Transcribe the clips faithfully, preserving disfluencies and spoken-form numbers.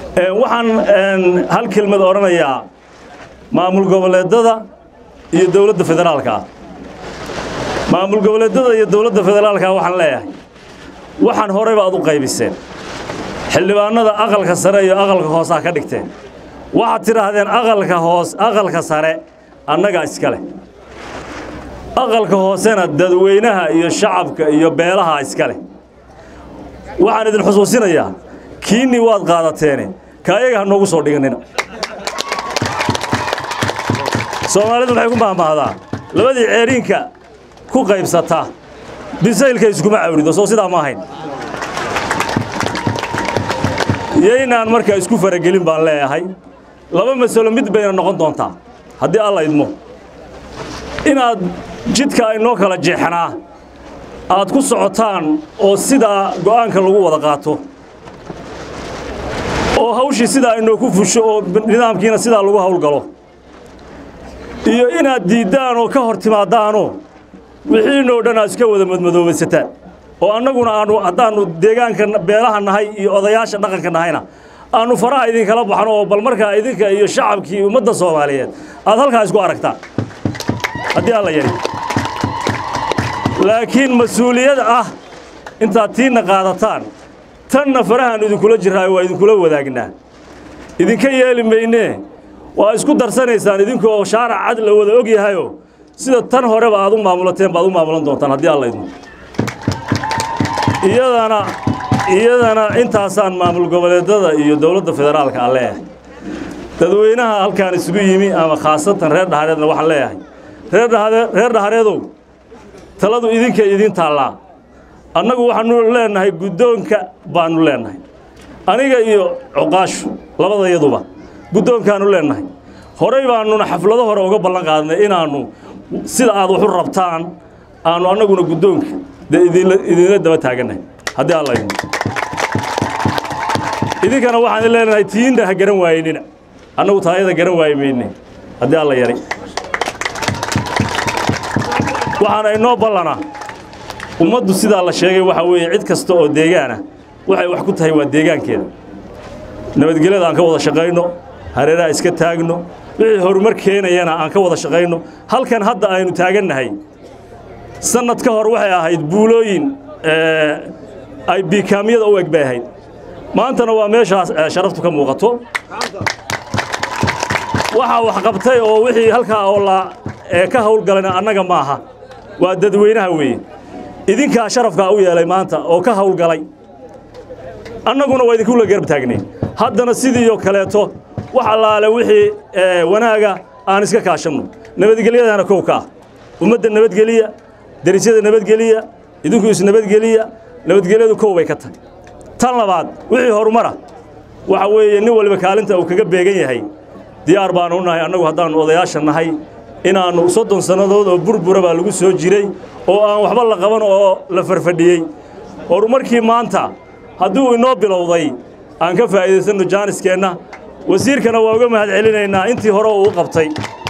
waxaan hal kelmad oranayaa maamul goboleedada iyo dawladda federaalka maamul goboleedada iyo dawladda federaalka waxaan leeyahay waxaan horeyba aad u qaybiseen xildhibaanada aqalka sare iyo aqalka hoose ka dhigteen waxaad tiraahdeen aqalka hoos aqalka sare annaga iska leh aqalka hoosena dadweynaha iyo shacabka iyo beelaha iska leh waxaan idin xusuusinayaa kiini waad qaadateen kaayaga ha noogu soo dhiganina Soomaalidu waxay ku maamahdaa labadii ceerinka ku qaybsata bisaylka iskuma awrido soo sidaa ma ahayn yeynaan marka isku faragelin baan leeyahay laba mas'uul mid bayna noqon doontaa haddii alla idmo inaad jidka ay noo kala jeexnaa aad ku socotaan oo sida go'aanka lagu wada qaato oo hawshii sida ay noo ku fusho oo nidaamkiina sida lagu hawl galo iyo inaad diidaan oo ka hor timaadaano wixii noo dhan iska wada madmadoobaysataan oo annaguna aanu hadaanu deegaanka beelaha nahay iyo odayaasha dhaqanka nahayna aanu faraha idin kala baxno oo bal markaa idinka iyo shacabkii ummadda Soomaaliyeed aad halkaas isku aragtaan haddii alla yari laakiin mas'uuliyad ah inta tiina qaadataan tanna farahan idin kula jiraa waa idin kula wadaagnaa idinka yeeli meynee waa isku darsanaysaan idinkoo shaarac cad la wada og yahayo sida tan horeba aad u maamulateen baad u maamulan doontaan haddii alla idmo iyadana iyadana intaasaan maamul goboleedada iyo dawladda federaalka aan leeyahay dadweynaha halkaan isugu yimi ama khaasatan reer dhahareedna waxaan leeyahay reer dhahareed reer dhahareedow taladu idinka idin taallaa annagu waxaanu leenahay guddoonka baanu leenahay aniga iyo cuqaashu labadayaduba guddoonkaanu leenahay horey baanuna xaflado hore uga ballan qaadnay inaanu sida aad wax u rabtaan aanu annaguna guddoonka idinla daba taaganahay haddii alla idmo idinkana waxaan leenahay tiinda ha garan waaynina annagu taayada garan waayi mayne haddii alla yari waxaana inoo ballana ummaddu sidaa la sheegay waxa weeye cid kasta oo deegaana waxay wax ku tahay waa deegaankeeda nabadgelyada aan ka wada shaqayno hareeraha iska taagno wixii horumar keenayana aan ka wada shaqayno halkan hadda aynu taagannahay sanad ka hor waxay ahayd buulooyin ay biikaamiyada u eg bay ahayd maantana waa meeshaas sharaftu ka muuqato waxa wax qabtay oo wixii halkaa oo la ka hawlgalana annaga maaha waa dadweynaha weeye idinkaa sharafka u yeelay maanta oo ka hawlgalay annaguna waa idinku la garab taagnay haddana sidii oo kaleeto wax allaale wixii wanaaga aan iska kaashanno nabadgelyadana kow ka ummadda nabadgeliya darisyada nabadgeliya idinku is nabadgeliya nabadgelyadu kow bay ka tahay tan labaad wixii horumara waxa weeye nin waliba kaalinta uu kaga beegan yahay diyaar baan u nahay annagu haddaan odayaasha nahay inaanu soddon sanadood oo burbura baa lagu soo jiray oo aan waxba la qaban oo la farfadhiyey horumarkii maanta hadduu inoo bilowday aan ka faa'iidaysanno jaaniskeenna wasiirkana waa uga mahad celinaynaa intii hore uu qabtay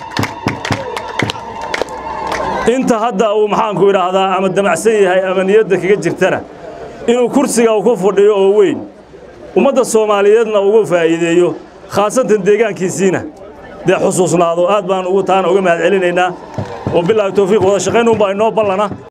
inta hadda uu maxaanku idhaahdaa ama damacsan yahay ama niyadda kaga jirtana inuu kursiga uu ku fadhiyo oo weyn ummadda Soomaaliyeedna ugu faa'iideeyo khaasatan deegaankiisiina dee xusuusnaado aad baan ugu taana uga mahad celinaynaa oo bilaa tawfiiq wada shaqayn un baa inoo ballana